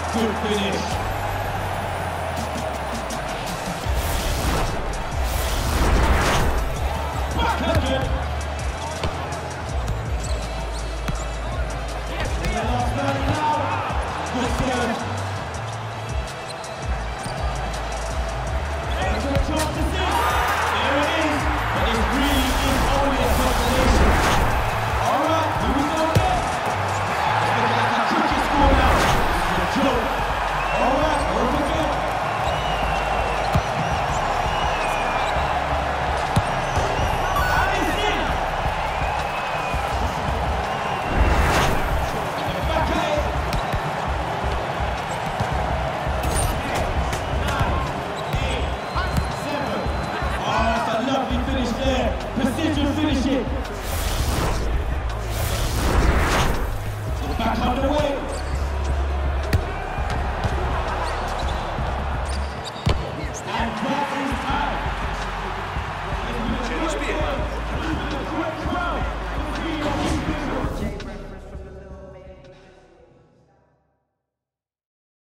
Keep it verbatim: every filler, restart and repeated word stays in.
Good finish. Backhand. In the last thirty now. Good serve. There's a chance to see. There it is. But it really is only a consolation. All right, here we go again. It's looking like a cricket score now. This is a joke. All right, over again. And it's in. And they're back at it. Nine, eight, seven. Oh, it's a lovely finish there. Precision finishing.